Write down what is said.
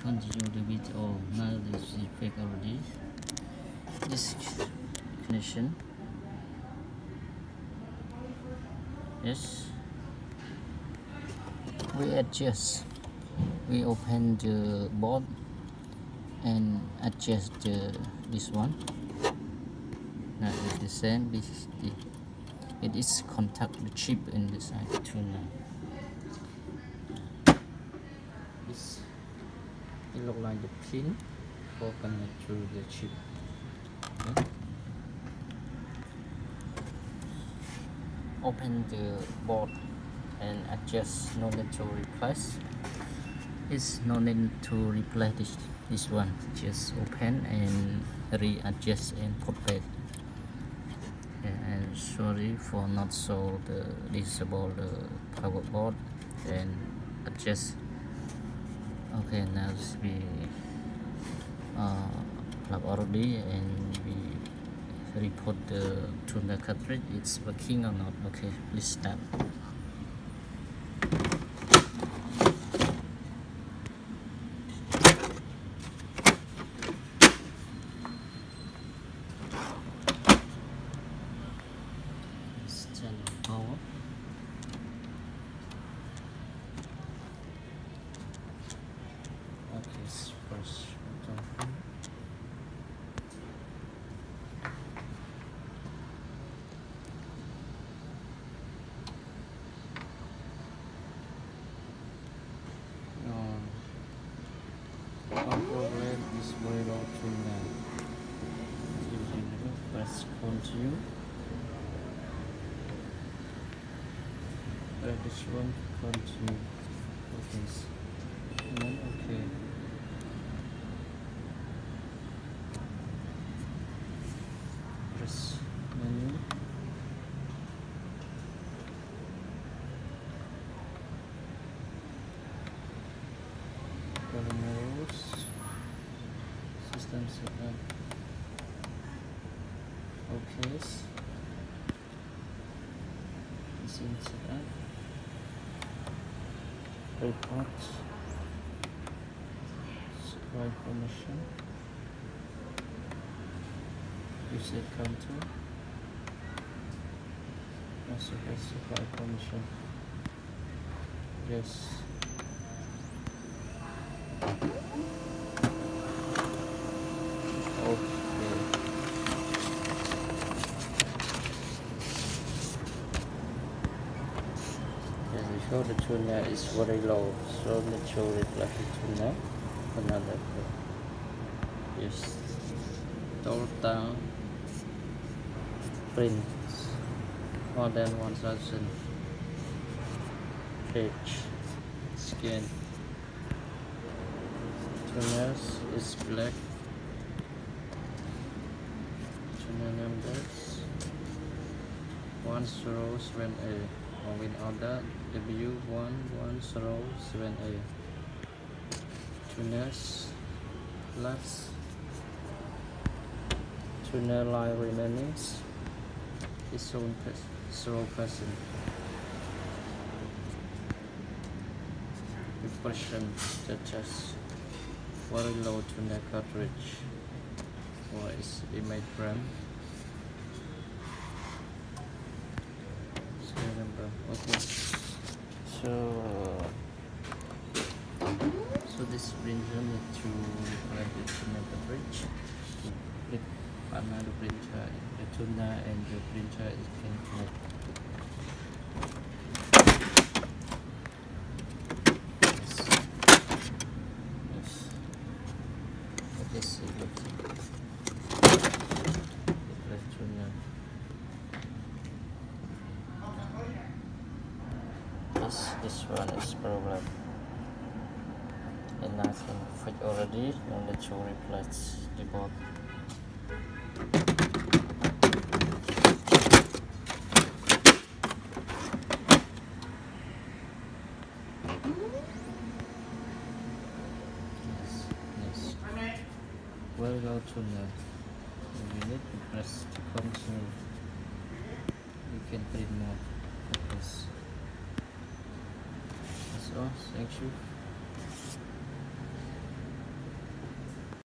continue the bit. Oh, now this is fake already. This connection. Yes. We adjust. We open the board and adjust this one. Now it's the same. It is contact the chip inside the tuner. It looks like the pin for connect to the chip. Okay. Open the board and adjust. No need to replace. It's no need to replace this one. Just open and readjust and put back. And sorry for not so the disable the power board and adjust. Okay, now we plug already and we report the tuner cartridge. It's working or not? Okay, please start. Power. Okay, first button. Control rate is very low tuner. Using the press continue. This one continue. Okay. Okay. Press menu. Terminals. System setup. Okay. Machine setup. Report supply permission, reset counter, also has supply permission. Yes. So the tuner is very low, so need to replace the tuner. Another yes, total print more than 1000 page scan. Tuners is black. Tuner numbers 1078A. Win order W1107A. Tuners last tuner line remaining is 0%. Impression touches very low tuner cartridge. Or is image frame. Okay, so this printer need to write the tuner cartridge. Click another printer, the tuner and the printer is can connect. Yes. Okay, so the tuner. This one is problem and nothing fit already. You need to replace the board. Yes. We'll go to the unit and press to continue. You can print more. Yes. So, thank you.